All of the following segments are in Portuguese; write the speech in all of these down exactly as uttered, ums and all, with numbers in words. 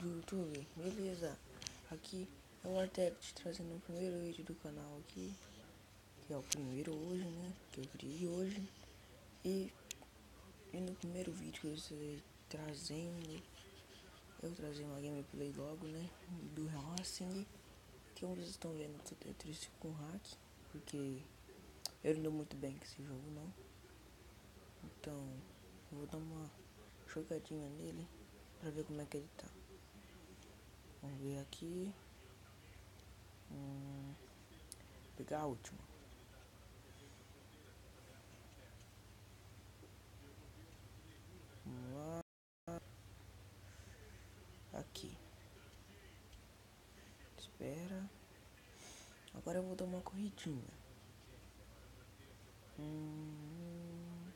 do YouTube, beleza? Aqui é o Artept trazendo o primeiro vídeo do canal aqui, que é o primeiro hoje, né? Que eu criei hoje. E, e no primeiro vídeo que eu estou trazendo, eu trazer uma gameplay logo, né? Do Racing, que como vocês estão vendo, eu tô triste com o hack, porque eu não dou muito bem com esse jogo, não. Então, eu vou dar uma jogadinha nele pra ver como é que ele tá. Vamos ver aqui. Hum, pegar a última. Vamos lá. Aqui. Espera. Agora eu vou dar uma corridinha. Hum,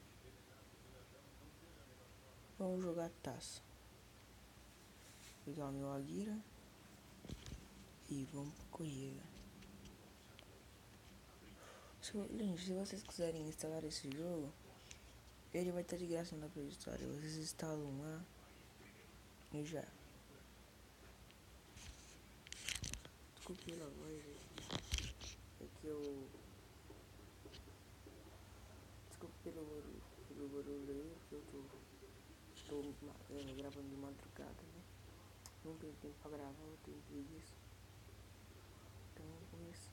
vamos jogar taça. Pegar o meu Aguira. E vamos pra corrida. Se, gente, se vocês quiserem instalar esse jogo, ele vai estar de graça na Play Store. Vocês instalam lá e já. Desculpe pela voz, é que eu. Desculpe pelo barulho, pelo barulho aí, porque eu tô, tô é, gravando de madrugada, né? Não tenho tempo pra gravar, eu tenho preguiça. Então vamos começar.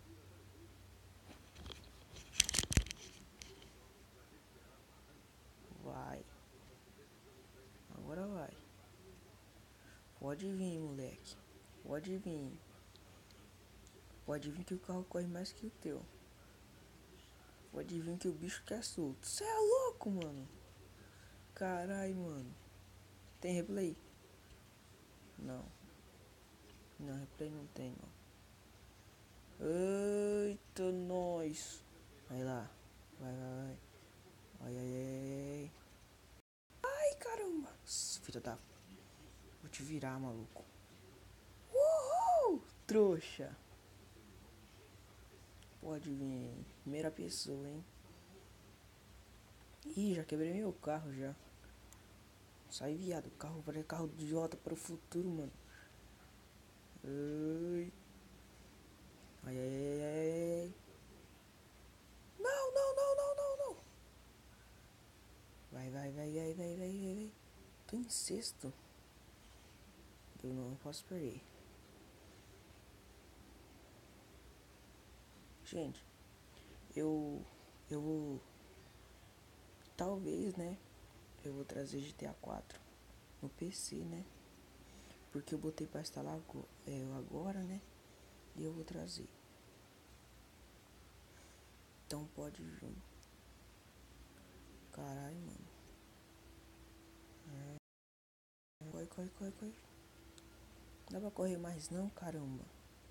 Vai. Agora vai. Pode vir, moleque. Pode vir. Pode vir que o carro corre mais que o teu. Pode vir que o bicho quer solto. Cê é louco, mano. Carai, mano. Tem replay? Não. Não, replay não tem, não. Eita, nós. Vai lá. Vai, vai, vai. Ai, ai, ai. Ai, caramba. Filha da... Vou te virar, maluco. Uhul! Trouxa. Pode vir. Primeira pessoa, hein. Ih, já quebrei meu carro já. Sai, viado. O carro parece carro de volta para o futuro, mano. Ai. Ai, ai, ai, ai. Não, não, não, não, não, não. Vai, vai, vai, vai, vai, vai, vai, vai. Tô em sexto. Eu não posso perder. Gente, eu... Eu vou... Talvez, né? Eu vou trazer G T A quatro no P C, né? Porque eu botei pra instalar é, agora, né? E eu vou trazer. Então pode vir. Caralho, mano. É. Corre, corre, corre, corre. Não dá pra correr mais não, caramba.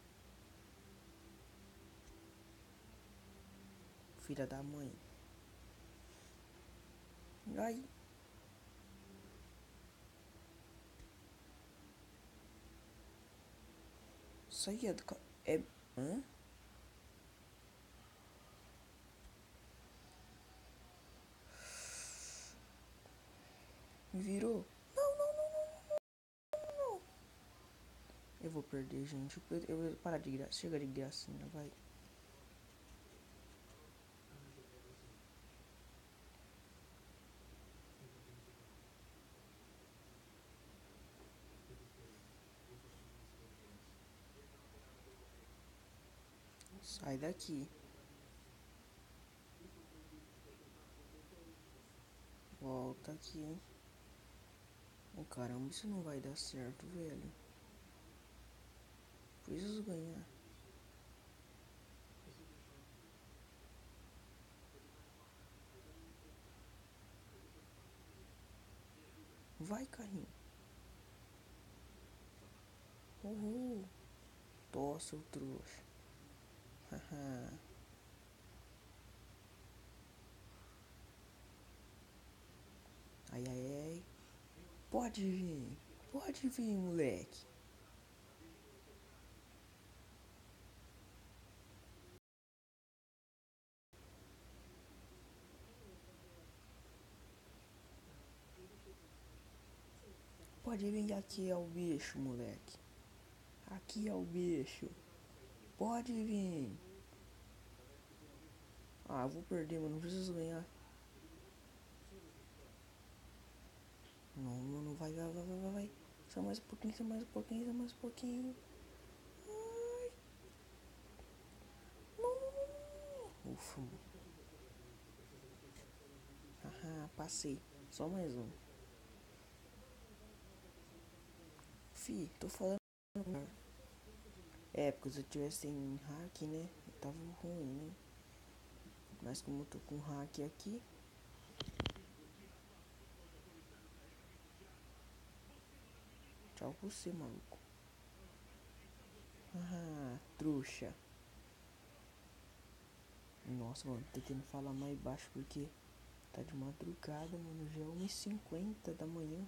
Filha da mãe. Ai. Isso aí é do... É... Hã? Me virou. Não, não, não, não, não, não. Eu vou perder, gente. Eu, eu vou parar de graça. Chega de gracinha, vai. Sai daqui. Volta aqui, hein. Oh, caramba, isso não vai dar certo, velho. Preciso ganhar. Vai, carrinho. Uhul. Tô, seu trouxa. Haha. Ai, ai, ai. Pode vir. Pode vir, moleque. Pode vir que aqui é o bicho, moleque. Aqui é o bicho. Pode vir. Ah, eu vou perder, mano. Não preciso ganhar. Não, mano. Vai, vai, vai, vai, vai. Só mais um pouquinho, só mais um pouquinho, só mais um pouquinho. Ai. Não, não, não, não. Ufa. Haha, passei. Só mais um. Fi, tô falando. É, porque se eu tivesse em hack, né? Tava ruim, né? Mas como eu tô com hack aqui. Tchau pra você, maluco. Ah, trouxa. Nossa, mano, tô tentando falar mais baixo porque tá de madrugada, mano. Já é uma e cinquenta da manhã.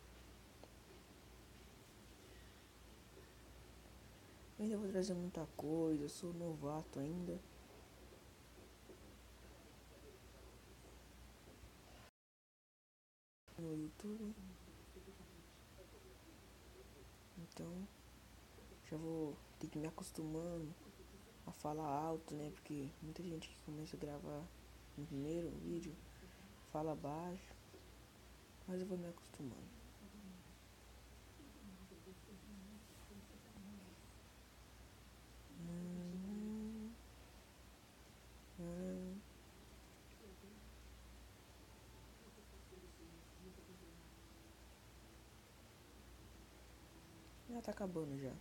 Eu ainda vou trazer muita coisa, eu sou novato ainda. No YouTube. Então, já vou ter que me acostumando a falar alto, né? Porque muita gente que começa a gravar no primeiro vídeo fala baixo. Mas eu vou me acostumando. Hum, hum. Já tá acabando já.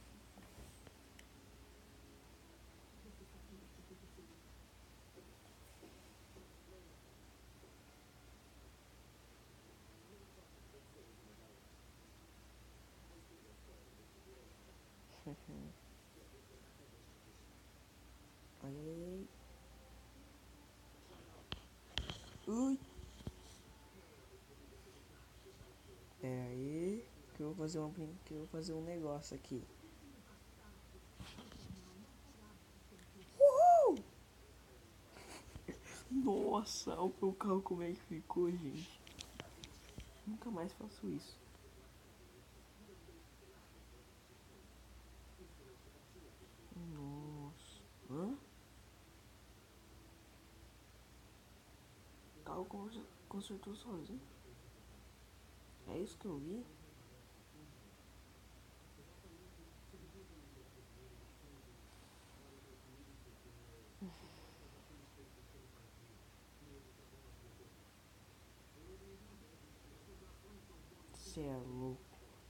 Ai, ai, ai. Ui. Pera aí. Que eu vou fazer um, que eu vou fazer um negócio aqui. Uhul! Nossa, olha o meu carro como é que ficou, gente. Nunca mais faço isso. Nossa. Hã? O carro consertou sozinho. É isso que eu vi? Cê é louco.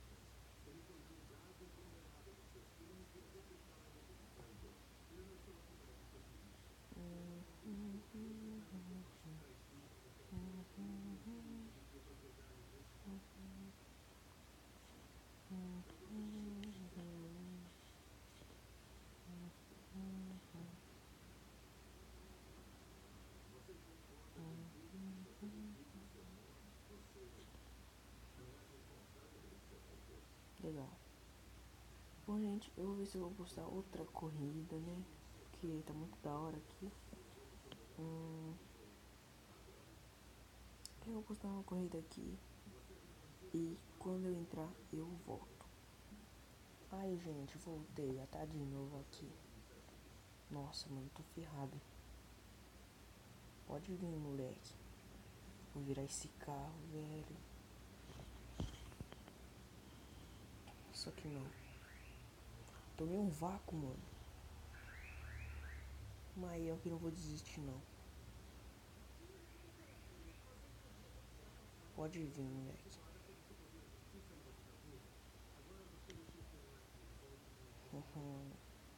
Legal. Bom, gente, eu vou ver se eu vou postar outra corrida, né? Porque tá muito da hora aqui. Hum, eu vou postar uma corrida aqui. E quando eu entrar, eu volto. Ai, gente, voltei. Já tá de novo aqui. Nossa, mano, tô ferrado. Pode vir, moleque. Vou virar esse carro, velho. Só que não. Tomei um vácuo, mano. Mas eu que não vou desistir, não. Pode vir, moleque. Uhum.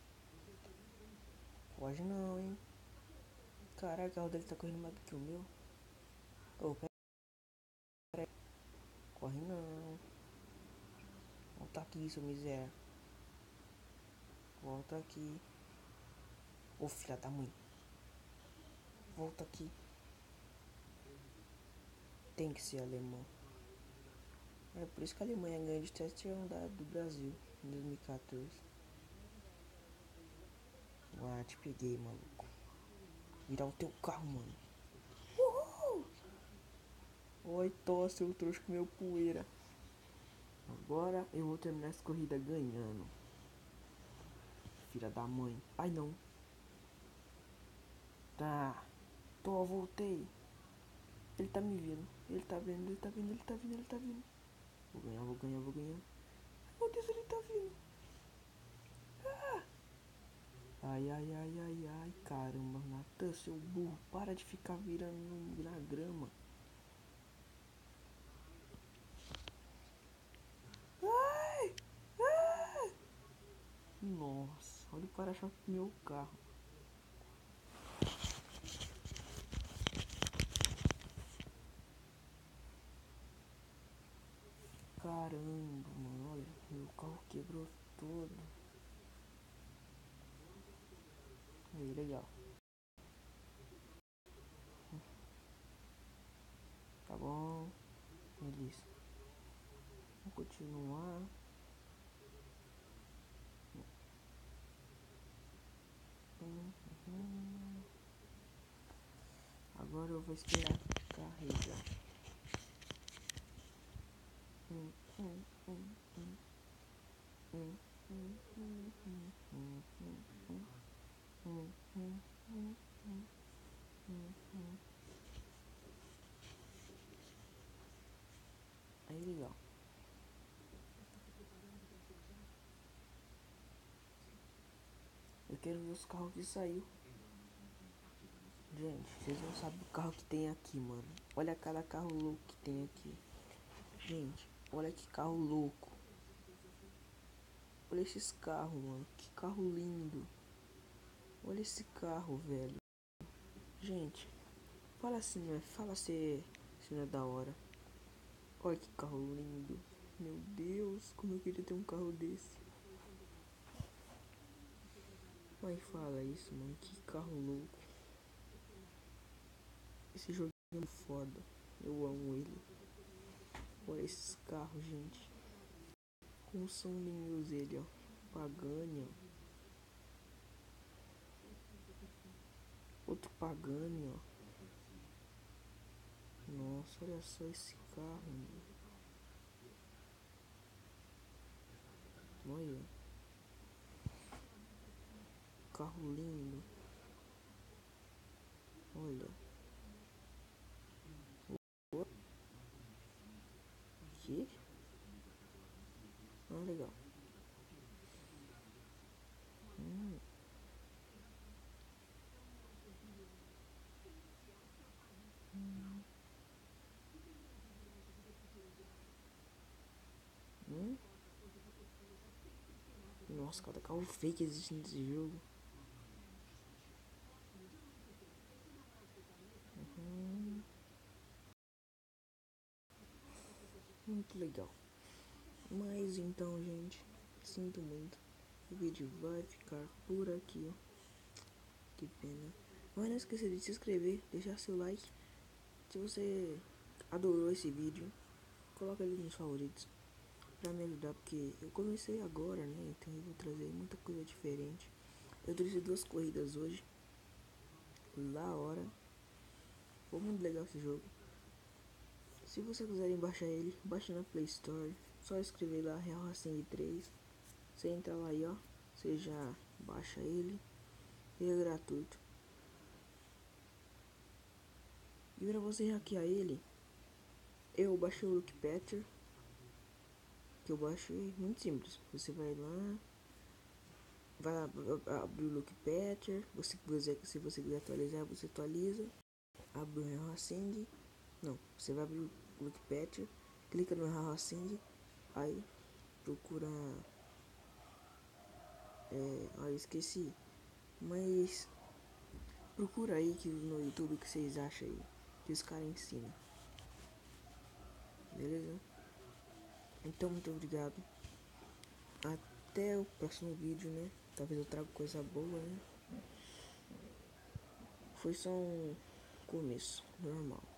Pode não, hein. Caraca, o carro dele tá correndo mais do que o meu. Ô, pera aí. Corre não. Volta aqui, seu miséria. Volta aqui. Ô, filha da mãe. Volta aqui. Tem que ser alemão. É por isso que a Alemanha ganha de teste andar do Brasil em dois mil e quatorze. Ah, te peguei, maluco. Virar o teu carro, mano. Uhul! Oi, tosse, o trouxa comeu poeira. Agora eu vou terminar essa corrida ganhando. Filha da mãe. Ai não. Tá. Tô, voltei. Ele tá me vendo. Ele tá vendo, ele tá vendo, ele tá vindo, ele tá vindo. Vou ganhar, vou ganhar, vou ganhar. Meu Deus, ele tá vindo. Ah! Ai, ai, ai, ai, ai. Caramba, Natan, seu burro. Para de ficar virando na grama. Ai! Ai! Nossa, olha o para-choque do meu carro. Caramba, mano, olha, meu carro quebrou todo. Aí, legal. Tá bom. Beleza. Vamos continuar. Hum, hum. Agora eu vou esperar carregar. Hum, hum, hum, hum. Hum, hum, hum, hum, hum, hum, hum. Hum, hum, hum, hum, hum, hum. Aí, legal. Eu quero ver os carros que saiu. Gente, vocês não sabem o carro que tem aqui, mano. Olha cada carro louco que tem aqui. Gente, olha que carro louco. Olha esses carros, mano. Que carro lindo. Olha esse carro, velho. Gente, fala assim, não é? Fala se, se não é da hora. Olha que carro lindo. Meu Deus, como eu queria ter um carro desse. Mas fala isso, mano. Que carro louco. Esse jogo é muito foda. Eu amo ele. Olha esses carros, gente. Como são lindos ele, ó. Pagani, ó. Outro Pagani, ó. Nossa, olha só esse carro, mano. Olha. Carro lindo. Olha. O que? Ah, legal. Hum. Hum. Hum. Nossa, cada carro fake existe nesse jogo. Uhum. Muito legal. Mas então, gente, sinto muito. O vídeo vai ficar por aqui. Que pena. Mas não esqueça de se inscrever, deixar seu like. Se você adorou esse vídeo, coloca ele nos favoritos pra me ajudar, porque eu comecei agora, né? Então eu vou trazer muita coisa diferente. Eu trouxe duas corridas hoje. Da hora. Foi muito legal esse jogo. Se vocês quiserem baixar ele, baixe na Play Store. Só escrever lá Real Racing três. Você entra lá aí, ó. Você já baixa ele. Ele é gratuito. E pra você hackear ele, eu baixei o Look Patcher. Que eu baixei, muito simples. Você vai lá, vai abrir o Look Patcher. Você quiser, se você quiser atualizar, você atualiza. Abre o Real Racing. Não, você vai abrir o Look Patcher, clica no Real Racing, aí procura. É, ah, eu esqueci. Mas procura aí que no YouTube o que vocês acham aí. Que os caras ensinam. Beleza? Então muito obrigado. Até o próximo vídeo, né? Talvez eu traga coisa boa, né? Foi só um começo normal.